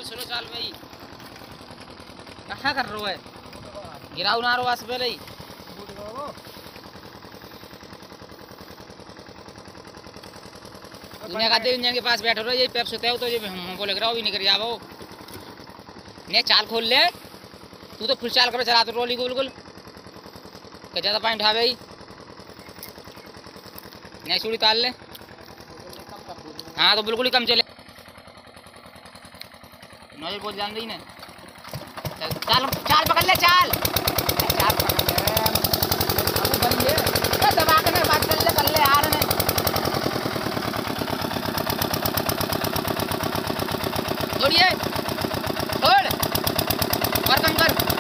चलो चाल भाई कहाँ कर रहे हो है गिराऊ ना रो बस पहले ही दुनिया का इंजन के पास बैठो रहो ये पैर सोते हो तो ये हम बोले गिराओ भी नहीं कर जाओ ने चाल खोल ले तू तो फुल चाल कर चला तो रोली को बिल्कुल क्या ज़्यादा पानी उठा भाई नहीं चूड़ी ताल ले हाँ तो बिल्कुल ही कम चले नजर बहुत जान रही ने चाल चाल पकड़ ले चाल चाल पकड़ ले दबा के बात कर ले यार ने छोड़िए छोड़ और कम कर